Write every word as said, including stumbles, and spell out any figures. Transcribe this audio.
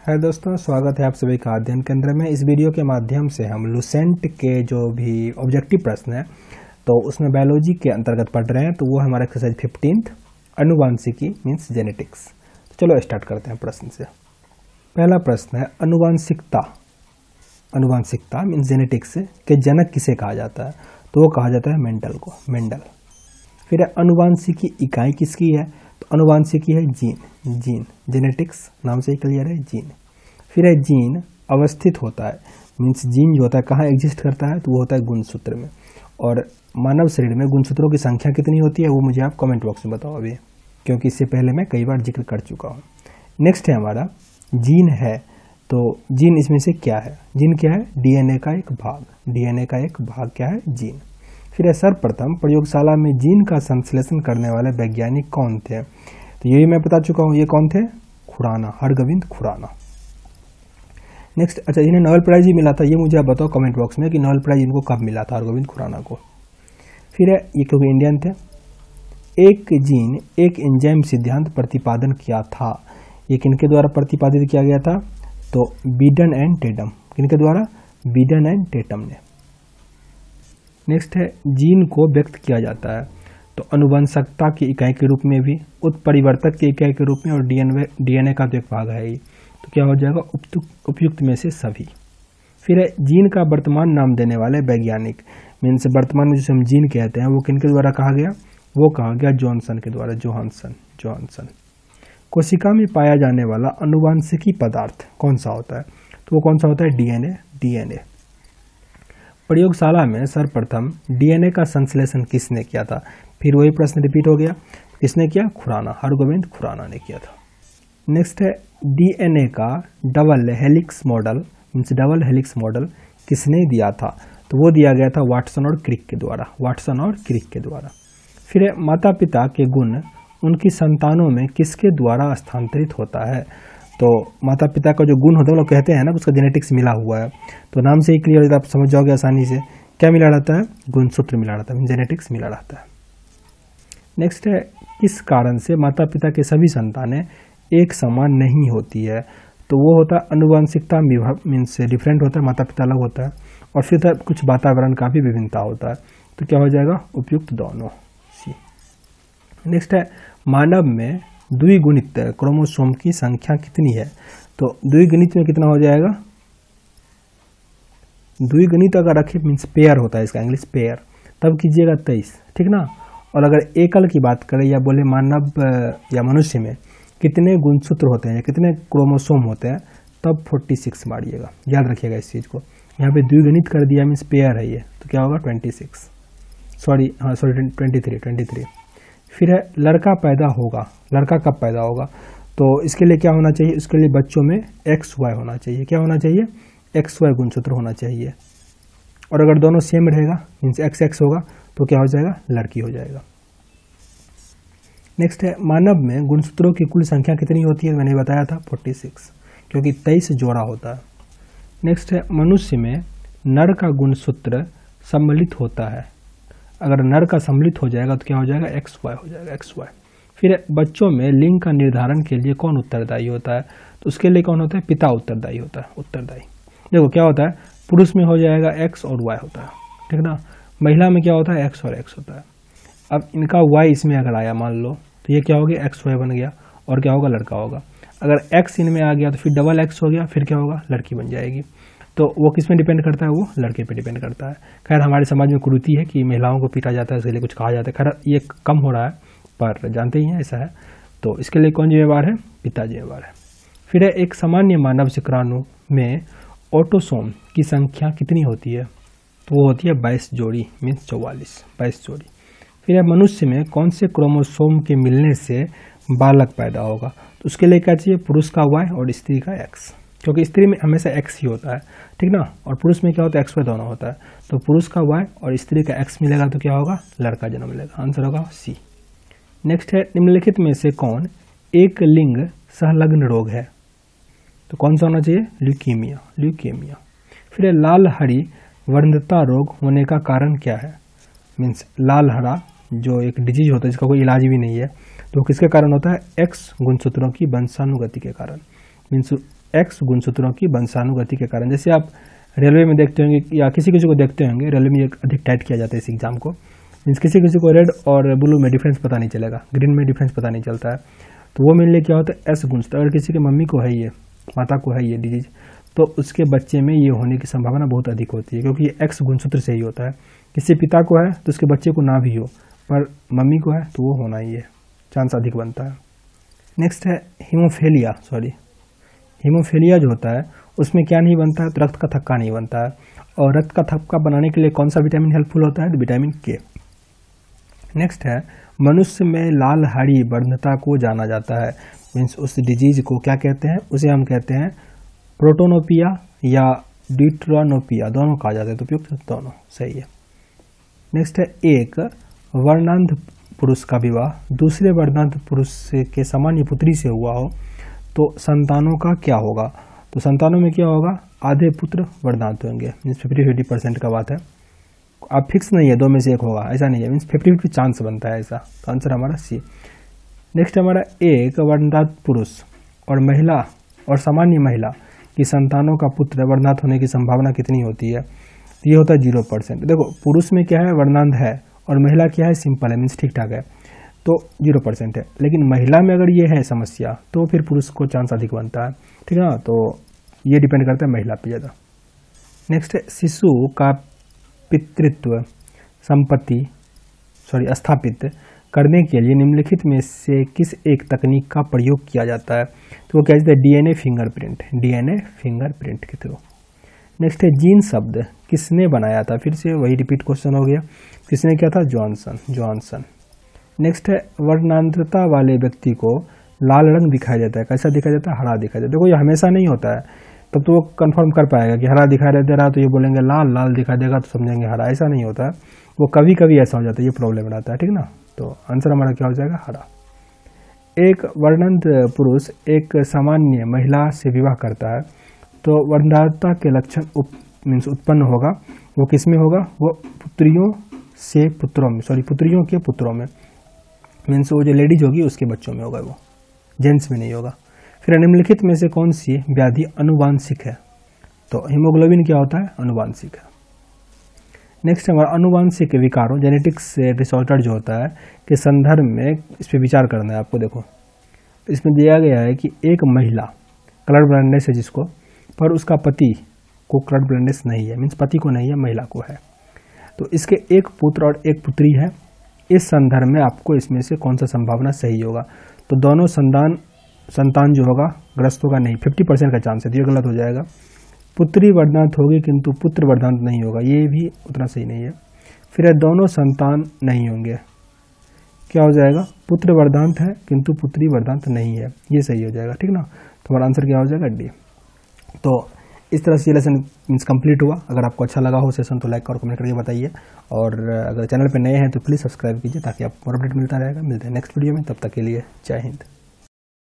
है दोस्तों, स्वागत है आप सभी का अध्ययन केंद्र में। इस वीडियो के माध्यम से हम लुसेंट के जो भी ऑब्जेक्टिव प्रश्न है तो उसमें बायोलॉजी के अंतर्गत पढ़ रहे हैं। तो वो हमारा एक्सरसाइज फिफ्टींथ अनुवांशिकी मीन्स जेनेटिक्स। तो चलो स्टार्ट करते हैं प्रश्न से। पहला प्रश्न है अनुवांशिकता। अनुवांशिकता मीन्स जेनेटिक्स के जनक किसे कहा जाता है? तो वो कहा जाता है मेंडल को, मेंडल। फिर अनुवांशिकी इकाई किसकी है? तो अनुवांशिकी है जीन, जीन जेनेटिक्स नाम से ही क्लियर है, जीन। फिर है जीन अवस्थित होता है, मीन्स जीन जो होता है कहाँ एग्जिस्ट करता है? तो वो होता है गुणसूत्र में। और मानव शरीर में गुणसूत्रों की संख्या कितनी होती है वो मुझे आप कमेंट बॉक्स में बताओ अभी, क्योंकि इससे पहले मैं कई बार जिक्र कर चुका हूँ। नेक्स्ट है हमारा जीन है। तो जीन इसमें से क्या है? जीन क्या है? डीएनए का एक भाग, डीएनए का एक भाग क्या है? जीन। फिर है सर्वप्रथम प्रयोगशाला में जीन का संश्लेषण करने वाले वैज्ञानिक कौन थे? तो यही मैं बता चुका हूँ, ये कौन थे? खुराना, हरगोविंद खुराना। नेक्स्ट, अच्छा इन्हें नोबेल प्राइज भी मिला था, ये मुझे आप बताओ कमेंट बॉक्स में कि नोबेल प्राइज इनको कब मिला था हरगोविंद खुराना को। फिर है ये क्योंकि इंडियन थे। एक जीन एक एंजाइम सिद्धांत प्रतिपादन किया था, ये किनके द्वारा प्रतिपादित किया गया था? तो बीडन एंड टेटम। किनके द्वारा? बीडन एंड टेटम ने। नेक्स्ट है जीन को व्यक्त किया जाता है तो अनुवंशकता की इकाई के रूप में भी, उत्परिवर्तक की इकाई के रूप में, और डीएनए डीएनए का तो एक भाग है ही। तो क्या हो जाएगा? उपयुक्त में से सभी। फिर है जीन का वर्तमान नाम देने वाले वैज्ञानिक, मीन्स वर्तमान में जिसे हम जीन कहते हैं वो किनके द्वारा कहा गया? वो कहा गया जॉनसन के द्वारा, जोहानसन जॉनसन। कोशिका में पाया जाने वाला अनुवांशिकी पदार्थ कौन सा होता है? तो वो कौन सा होता है? DNA, DNA. प्रयोगशाला में सर्वप्रथम डीएनए का संश्लेषण किसने किया था? फिर वही प्रश्न रिपीट हो गया, किसने किया? खुराना, हरगोविंद खुराना ने किया था। नेक्स्ट है डीएनए का double helix model, means double helix model किसने दिया था? तो वो दिया गया था वाटसन और क्रिक के द्वारा, वाटसन और क्रिक के द्वारा। फिर है माता पिता के गुण उनकी संतानों में किसके द्वारा हस्तांतरित होता है? तो माता पिता का जो गुण होता है वो लोग कहते हैं ना उसका जेनेटिक्स मिला हुआ है, तो नाम से ही क्लियर होता है, आप समझ जाओगे आसानी से। क्या मिला रहता है? गुणसूत्र मिला रहता है, जेनेटिक्स मिला रहता है। नेक्स्ट है किस कारण से माता पिता के सभी संतानें एक समान नहीं होती है? तो वो होता है अनुवांशिकता मीन्स डिफरेंट होता है, माता पिता अलग होता है, और फिर कुछ वातावरण का भी विभिन्नता होता है। तो क्या हो जाएगा? उपयुक्त दोनों, सी। नेक्स्ट है मानव में द्विगुणित क्रोमोसोम की संख्या कितनी है? तो द्विगुणित में कितना हो जाएगा? द्विगुणित अगर रखे मीन्स पेयर होता है, इसका इंग्लिश पेयर, तब कीजिएगा तेईस, ठीक ना। और अगर एकल की बात करें या बोले मानव या मनुष्य में कितने गुणसूत्र होते हैं या कितने क्रोमोसोम होते हैं, तब छियालीस मारिएगा, याद रखिएगा इस चीज को। यहाँ पे द्विगुणित कर दिया मीन्स पेयर है ये, तो क्या होगा? छब्बीस, सॉरी हाँ sorry twenty three twenty three. फिर है लड़का पैदा होगा, लड़का कब पैदा होगा? तो इसके लिए क्या होना चाहिए? इसके लिए बच्चों में एक्स वाई होना चाहिए। क्या होना चाहिए? एक्स वाई गुणसूत्र होना चाहिए। और अगर दोनों सेम रहेगा मीन्स एक्स एक्स होगा तो क्या हो जाएगा? लड़की हो जाएगा। नेक्स्ट है मानव में गुणसूत्रों की कुल संख्या कितनी होती है? मैंने बताया था छियालीस, क्योंकि तेईस जोड़ा होता है। नेक्स्ट है मनुष्य में नर का गुणसूत्र सम्मिलित होता है, अगर नर का सम्मिलित हो जाएगा तो क्या हो जाएगा? एक्स वाई हो जाएगा, एक्स वाई। फिर बच्चों में लिंग का निर्धारण के लिए कौन उत्तरदायी होता है? तो उसके लिए कौन होता है? पिता उत्तरदायी होता है, उत्तरदायी। देखो क्या होता है, पुरुष में हो जाएगा एक्स और वाई होता है, ठीक ना। महिला में क्या होता है? एक्स और एक्स होता है। अब इनका वाई इसमें अगर आया मान लो, तो ये क्या हो गया? एक्स वाई बन गया, और क्या होगा? लड़का होगा। अगर एक्स इनमें आ गया तो फिर डबल एक्स हो गया, फिर क्या होगा? लड़की बन जाएगी। तो वो किस में डिपेंड करता है? वो लड़के पे डिपेंड करता है। खैर हमारे समाज में कुरीति है कि महिलाओं को पीटा जाता है, इसके लिए कुछ कहा जाता है। खैर ये कम हो रहा है, पर जानते ही हैं ऐसा है। तो इसके लिए कौन जिम्मेवार है? पिता जिम्मेवार है। फिर है एक सामान्य मानव शुक्राणु में ऑटोसोम की संख्या कितनी होती है? तो वो होती है बाईस जोड़ी, मीन्स चौवालीस, बाईस जोड़ी। फिर है मनुष्य में कौन से क्रोमोसोम के मिलने से बालक पैदा होगा? तो उसके लिए क्या चाहिए? पुरुष का वाई और स्त्री का एक्स, क्योंकि स्त्री में हमेशा एक्स ही होता है, ठीक ना, और पुरुष में क्या होता है? एक्स वाई दोनों होता है। तो पुरुष का वाई और स्त्री का एक्स मिलेगा तो क्या होगा? लड़का जन्म मिलेगा। आंसर होगा सी। नेक्स्ट है निम्नलिखित में से कौन एक लिंग संलग्न रोग है? तो कौन सा होना चाहिए? Leukaemia, leukaemia. फिर है लाल हरी वर्णता रोग होने का कारण क्या है? मीन्स लाल हरा जो एक डिजीज होता है जिसका कोई इलाज भी नहीं है, तो किसके कारण होता है? एक्स गुणसूत्रों की वंशानुगति के कारण। मीन्स एक्स गुणसूत्रों की वंशानुगति के कारण। जैसे आप रेलवे में देखते होंगे या किसी किसी को देखते होंगे, रेलवे में एक अधिक टाइट किया जाता है इस एग्जाम को, मीन्स किसी किसी को रेड और ब्लू में डिफरेंस पता नहीं चलेगा, ग्रीन में डिफरेंस पता नहीं चलता है, तो वो मेनली क्या होता है एस गुणसूत्र। अगर किसी के मम्मी को है ये, माता को है ये डिजीज, तो उसके बच्चे में ये होने की संभावना बहुत अधिक होती है, क्योंकि ये एक्स गुणसूत्र से ही होता है। किसी पिता को है तो उसके बच्चे को ना भी हो, पर मम्मी को है तो वो होना ही है, चांस अधिक बनता है। नेक्स्ट है हीमोफीलिया, सॉरी हीमोफीलिया जो होता है उसमें क्या नहीं बनता है, तो रक्त का थक्का नहीं बनता है। और रक्त का थक्का बनाने के लिए कौन सा विटामिन हेल्पफुल होता है, तो विटामिन के। नेक्स्ट है मनुष्य में लाल हाड़ी वर्णता को जाना जाता है, मीन्स उस डिजीज को क्या कहते हैं, उसे हम कहते हैं प्रोटोनोपिया या ड्यूट्रानोपिया, दोनों कहा जाता है, तो उपयुक्त दोनों सही है। नेक्स्ट है एक वर्णांध पुरुष का विवाह दूसरे वर्णांध पुरुष के सामान्य पुत्री से हुआ हो तो संतानों का क्या होगा, तो संतानों में क्या होगा, आधे पुत्र वर्णांध होंगे, मीन्स फिफ्टी फिफ्टी परसेंट का बात है। अब फिक्स नहीं है दो में से एक होगा, ऐसा नहीं है, मीन्स फिफ्टी फिफ्टी चांस बनता है ऐसा, तो आंसर हमारा सी। नेक्स्ट हमारा एक वर्णांध पुरुष और महिला और सामान्य महिला की संतानों का पुत्र वर्णांध होने की संभावना कितनी होती है, तो ये होता है जीरो परसेंट। देखो पुरुष में क्या है, वर्णांध है, और महिला क्या है, सिंपल है, मीन्स ठीक ठाक है, तो जीरो परसेंट है। लेकिन महिला में अगर ये है समस्या तो फिर पुरुष को चांस अधिक बनता है, ठीक है ना, तो ये डिपेंड करता है महिला पे ज़्यादा। नेक्स्ट है शिशु का पितृत्व संपत्ति सॉरी स्थापित करने के लिए निम्नलिखित में से किस एक तकनीक का प्रयोग किया जाता है, तो वो कहते हैं डीएनए फिंगरप्रिंट, डीएनए फिंगरप्रिंट के थ्रू। नेक्स्ट है जीन शब्द किसने बनाया था, फिर से वही रिपीट क्वेश्चन हो गया, किसने किया था, जॉनसन, जॉनसन। नेक्स्ट है वर्णांधता वाले व्यक्ति को लाल रंग दिखाई देता है, कैसा दिखाई देता है, हरा दिखाई देता है। देखो ये हमेशा नहीं होता है, तब तो वो कंफर्म कर पाएगा कि हरा दिखाई दे रहा तो ये बोलेंगे लाल, लाल दिखाई देगा तो समझेंगे हरा, ऐसा नहीं होता है, वो कभी कभी ऐसा हो जाता है, ये प्रॉब्लम रहता है, ठीक ना। तो आंसर हमारा क्या हो जाएगा, हरा। एक वर्णांध पुरुष एक सामान्य महिला से विवाह करता है तो वर्णांधता के लक्षण उप मीन्स उत्पन्न होगा, वो किस में होगा, वो पुत्रियों से पुत्रों में, सॉरी पुत्रियों के पुत्रों में, मीन्स वो जो लेडीज होगी उसके बच्चों में होगा, वो जेंट्स में नहीं होगा। फिर निम्नलिखित में से कौन सी व्याधि अनुवांशिक है, तो हीमोग्लोबिन क्या होता है, अनुवांशिक है। नेक्स्ट हमारा अनुवांशिक विकारों जेनेटिक्स डिसऑर्डर जो होता है के संदर्भ में इस पर विचार करना है आपको। देखो इसमें दिया गया है कि एक महिला कलर ब्लाइंडनेस है जिसको, पर उसका पति को कलर ब्लाइंडनेस नहीं है, मीन्स पति को नहीं है, महिला को है, तो इसके एक पुत्र और एक पुत्री है। इस संदर्भ में आपको इसमें से कौन सा संभावना सही होगा, तो दोनों संतान संतान जो होगा ग्रस्त होगा नहीं, फिफ्टी परसेंट का चांस है, तो ये गलत हो जाएगा। पुत्री वर्धांत होगी किंतु पुत्र वर्धांत नहीं होगा, ये भी उतना सही नहीं है। फिर है दोनों संतान नहीं होंगे, क्या हो जाएगा, पुत्र वर्धांत है किंतु पुत्री वर्धांत नहीं है, ये सही हो जाएगा, ठीक ना। तो हमारा आंसर क्या हो जाएगा, डी। तो इस तरह से ये लेसन मीन्स कंप्लीट हुआ। अगर आपको अच्छा लगा हो सेशन तो लाइक और कमेंट करके बताइए, और अगर चैनल पे नए हैं तो प्लीज़ सब्सक्राइब कीजिए ताकि आपको अपडेट मिलता रहेगा। मिलते हैं नेक्स्ट वीडियो में, तब तक के लिए जय हिंद।